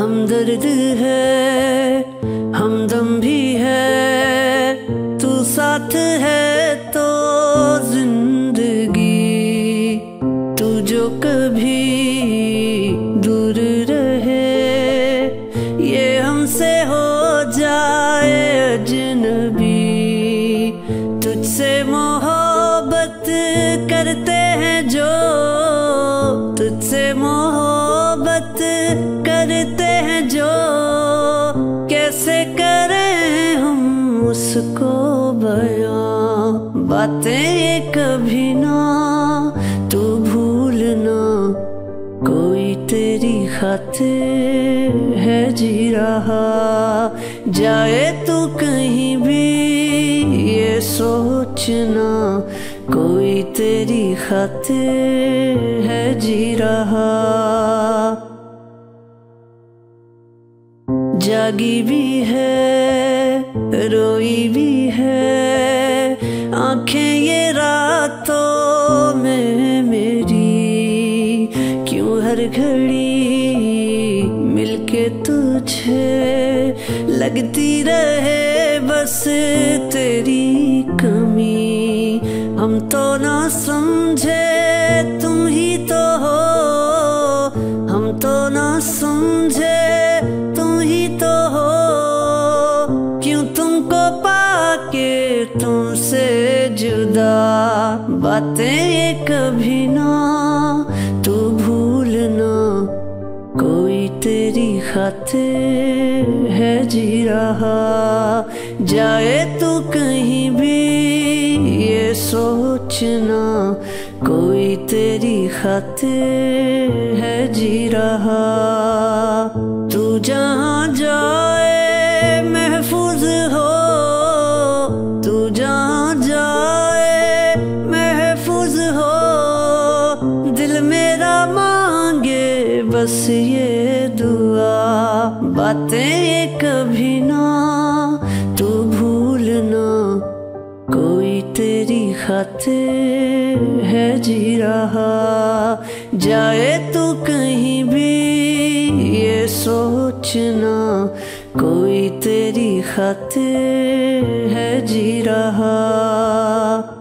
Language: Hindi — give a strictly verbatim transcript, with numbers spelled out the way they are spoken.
हमदर्द है, हमदम भी है, तू साथ है तो जिंदगी। तू जो कभी दूर रहे, ये हमसे हो जाए अजनबी। तुझसे मोहब्बत करते हैं जो, तुझसे मोहब्बत करते हैं जो, कैसे करें हम उसको बयां। बातें कभी ना तू भूलना, कोई तेरी खातिर है जी रहा। जाए तू कहीं भी ये सोचना, कोई तेरी खातिर है जी रहा। जागी भी है, रोई भी है, आंखें ये रातों में मेरी। क्यों हर घड़ी मिलके तुझे लगती रहे बस तेरी कमी। हम तो ना समझे तुम ही तो हो, हम तो ना समझे तुम ही तो हो। क्यों तुमको पाके तुमसे जुदा, बातें कभी ना तू भूलना, कोई तेरी खातिर है जी रहा। जाए तू कहीं भी ये सोचना, कोई तेरी खातिर है जी रहा। तू जहाँ जाए महफूज हो, तू जहाँ जाए महफूज हो। दिल मेरा मांगे बस ये दुआ, बातें कभी ना तू भूलना, कोई तेरी खातिर है जी रहा। जाए तू कहीं भी ये सोचना, कोई तेरी खातिर है जी रहा।